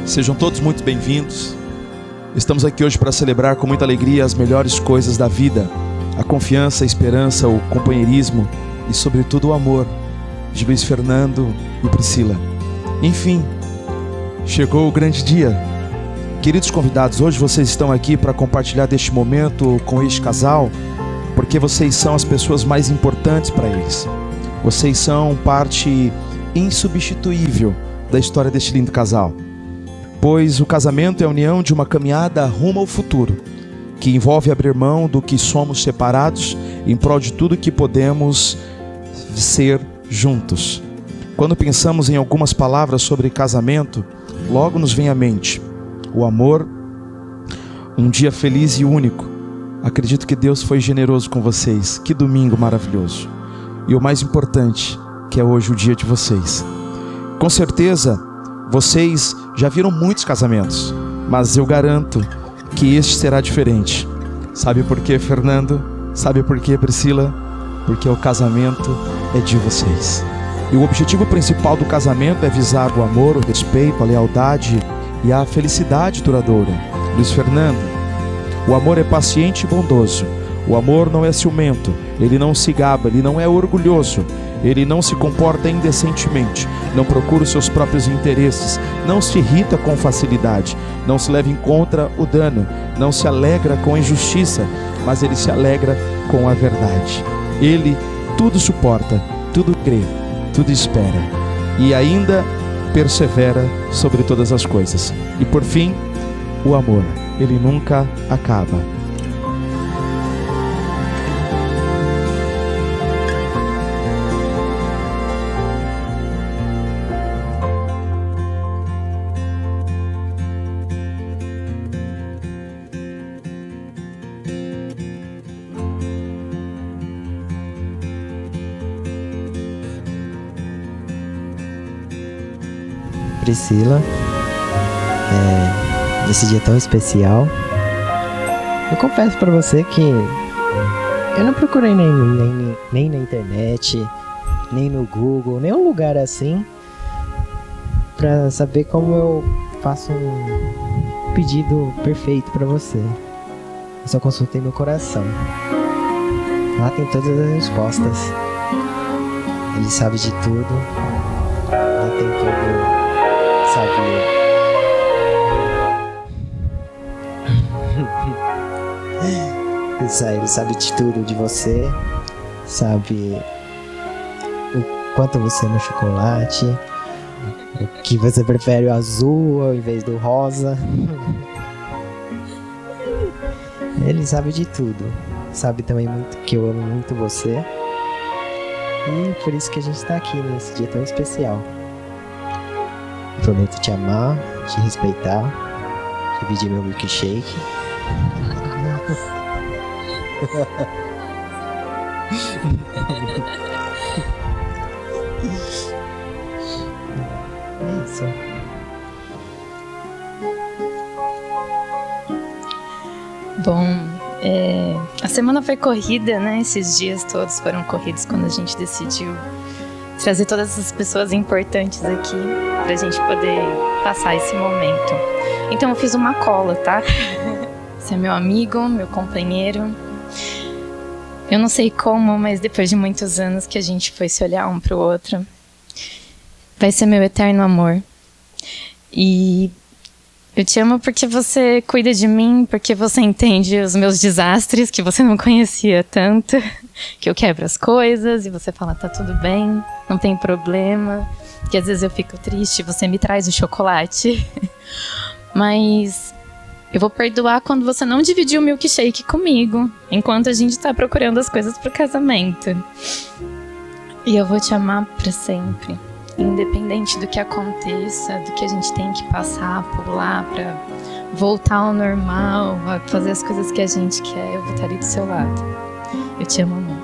Sejam todos muito bem-vindos. Estamos aqui hoje para celebrar com muita alegria as melhores coisas da vida: a confiança, a esperança, o companheirismo e, sobretudo, o amor de Luiz Fernando e Priscila. Enfim, chegou o grande dia. Queridos convidados, hoje vocês estão aqui para compartilhar deste momento com este casal, porque vocês são as pessoas mais importantes para eles. Vocês são parte insubstituível da história deste lindo casal, pois o casamento é a união de uma caminhada rumo ao futuro, que envolve abrir mão do que somos separados em prol de tudo que podemos ser juntos. Quando pensamos em algumas palavras sobre casamento, logo nos vem à mente o amor, um dia feliz e único. Acredito que Deus foi generoso com vocês. Que domingo maravilhoso. E o mais importante, que é hoje o dia de vocês. Com certeza, vocês já viram muitos casamentos, mas eu garanto que este será diferente. Sabe por quê, Fernando? Sabe por quê, Priscila? Porque o casamento é de vocês. E o objetivo principal do casamento é visar o amor, o respeito, a lealdade e a felicidade duradoura. Luiz Fernando, o amor é paciente e bondoso. O amor não é ciumento, ele não se gaba, ele não é orgulhoso, ele não se comporta indecentemente, não procura os seus próprios interesses, não se irrita com facilidade, não se leva em conta o dano, não se alegra com a injustiça, mas ele se alegra com a verdade. Ele tudo suporta, tudo crê, tudo espera e ainda persevera sobre todas as coisas. E por fim, o amor, ele nunca acaba. Priscila, nesse dia tão especial, eu confesso pra você que eu não procurei nem na internet, nem no Google, nenhum lugar assim pra saber como eu faço um pedido perfeito pra você. Eu só consultei meu coração. Lá tem todas as respostas. Ele sabe de tudo. Lá tem tudo. Ele sabe de tudo de você, sabe o quanto você ama chocolate, o que você prefere o azul ao invés do rosa. Ele sabe de tudo, sabe também muito que eu amo muito você, e por isso que a gente tá aqui nesse dia tão especial. Prometo te amar, te respeitar, dividir meu milkshake. É isso. Bom, a semana foi corrida, né? Esses dias todos foram corridos quando a gente decidiu trazer todas essas pessoas importantes aqui pra gente poder passar esse momento. Então eu fiz uma cola, tá? Você é meu amigo, meu companheiro. Eu não sei como, mas depois de muitos anos que a gente foi se olhar um pro outro, vai ser meu eterno amor. E eu te amo porque você cuida de mim, porque você entende os meus desastres que você não conhecia tanto, que eu quebro as coisas e você fala, tá tudo bem, não tem problema, que às vezes eu fico triste, você me traz o chocolate. Mas eu vou perdoar quando você não dividiu o milkshake comigo, enquanto a gente tá procurando as coisas pro casamento. E eu vou te amar pra sempre. Independente do que aconteça, do que a gente tem que passar por lá pra voltar ao normal, a fazer as coisas que a gente quer, eu vou estar ali do seu lado. Eu te amo muito.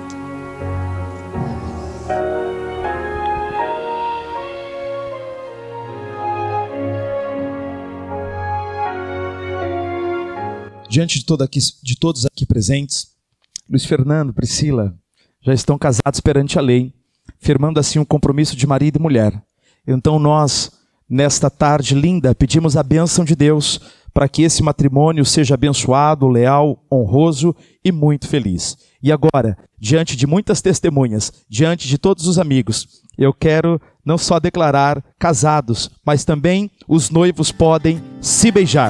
Diante de todos aqui presentes, Luiz Fernando, Priscila, já estão casados perante a lei, firmando assim um compromisso de marido e mulher. Então nós Nesta tarde linda, pedimos a bênção de Deus para que esse matrimônio seja abençoado, leal, honroso e muito feliz. E agora, diante de muitas testemunhas, diante de todos os amigos, eu quero não só declarar casados, mas também os noivos podem se beijar.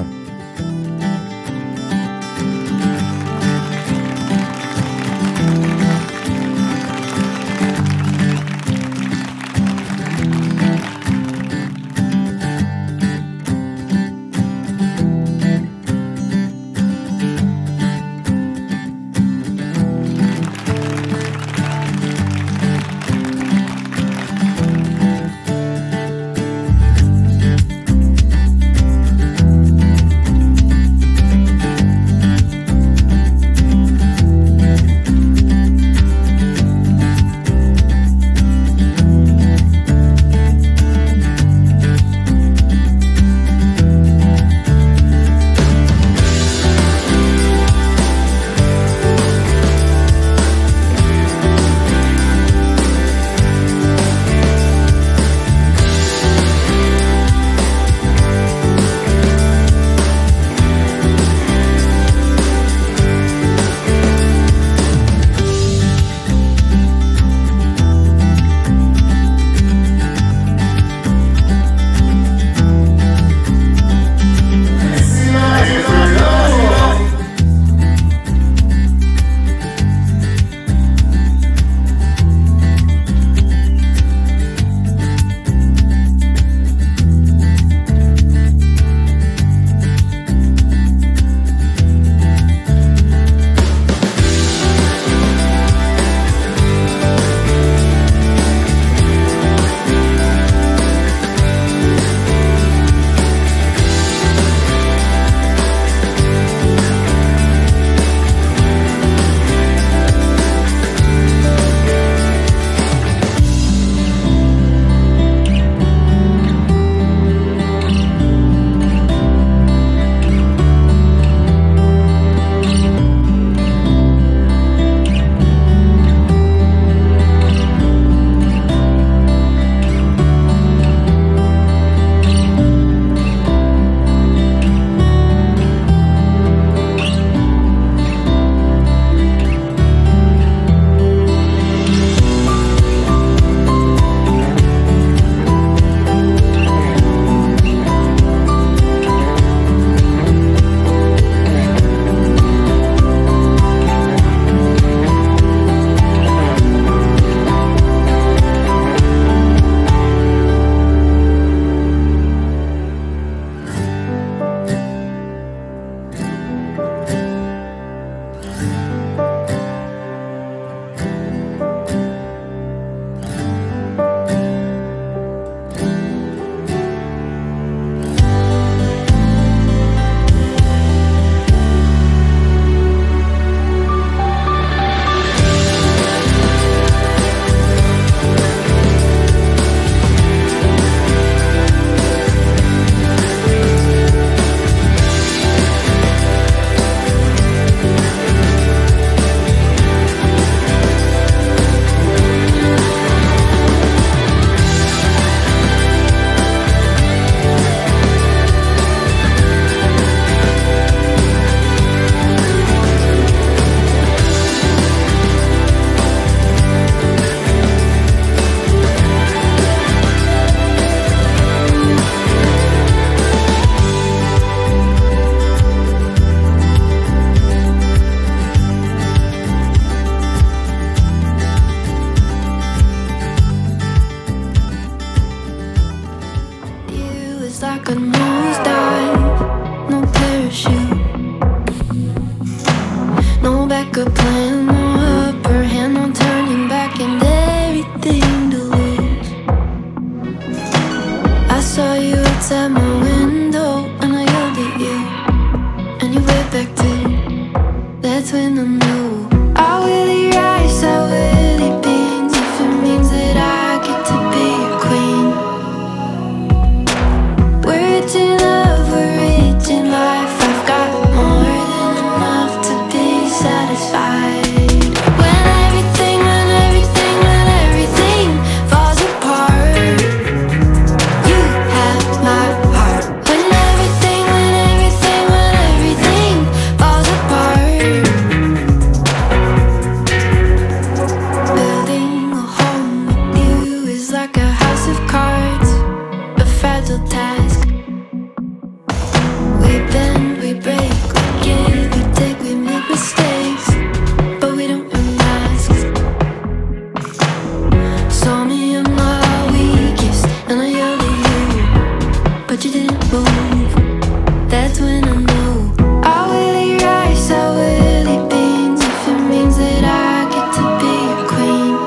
but you didn't move. That's when I know I will eat rice, I will eat beans, if it means that I get to be your queen.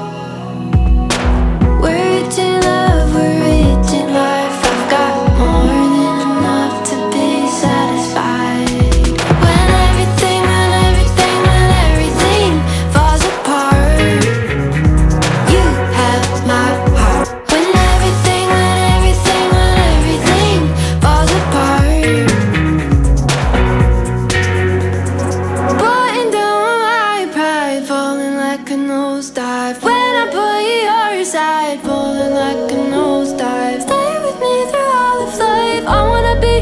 We're rich in love, we're rich in life. I've got more than enough to be satisfied. When everything falls apart, you have my heart. When everything falls apart, putting down my pride, falling like a nosedive. When I put your side, falling like a nosedive. Stay with me through all of life. I wanna be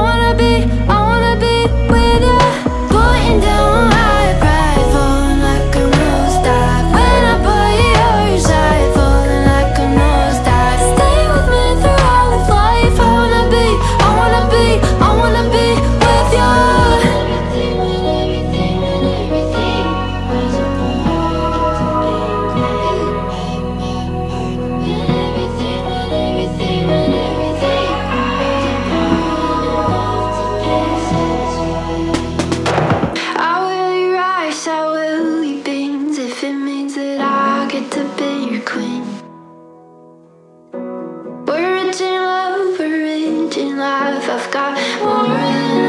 with you. Putting down my pride, falling like a nosedive. When I put your side, falling like a nosedive. Stay with me through all of life. I wanna be with you. I will eat rice, I will eat beans, if it means that I get to be your queen. We're rich in love, we're rich in life. I've got more than